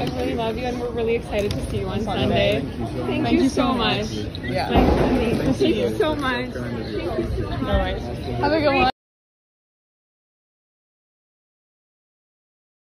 I really love you, and we're really excited to see you on Sunday. Thank you so much. Yeah. Thank you so much. Thank you so much. All right. Have a good one.